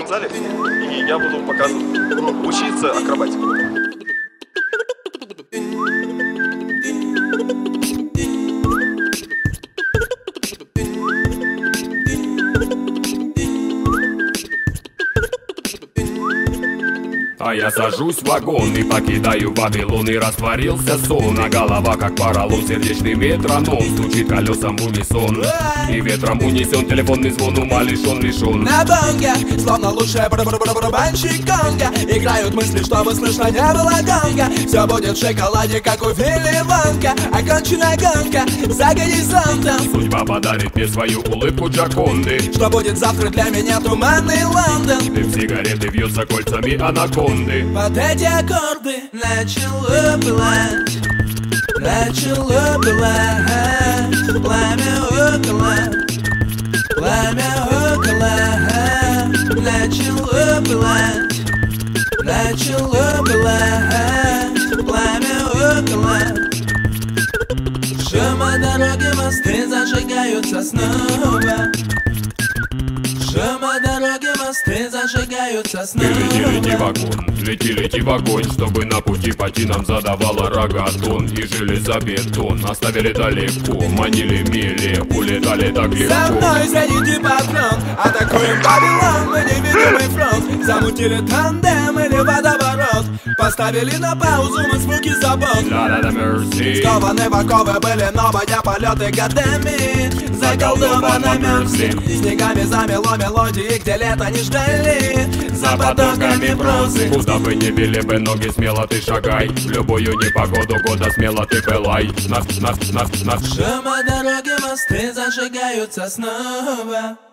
спортзале, и я буду показывать, учиться акробатике. А я сажусь в вагон и покидаю Вавилон, и растворился сон, а голова как поролон, сердечный метроном стучит колесом в унисон. И ветром унесен телефонный звон, ума лишен. На бонге, словно лучшая барабанщик Конго, играют мысли, чтобы слышно не было гонга. Все будет в шоколаде, как у Вилли Вонка. Окончена гонка за горизонтом. Судьба подарит мне свою улыбку Джаконды. Что будет завтра для меня туманный Лондон. Дым сигареты вьется кольцами анаконды. Под эти аккорды начало пылать, начало пылать, пламя около, пламя около. Начало пылать, начало пылать, пламя около. Шума дороги, мосты зажигаются снова. Шума дороги, мосты зажигаются снова. Лети вагон, лети вагон, чтобы на пути пойти нам задавала рогатон. И железобетон оставили далеко, манили мили, улетали так легко. За мной садите патрон, атакуем Вавилон, мы невидимый фронт. Замутили тандем или водоворот, поставили на паузу мы звуки забот. Скованы в оковы были новые полеты годами. Заколдованы мерзли, снегами замело мелодии, где лето не ждали. За потоками прозы, куда бы ни били бы ноги, смело ты шагай. В любую непогоду года смело ты пылай. Шума дороги, мосты зажигаются снова.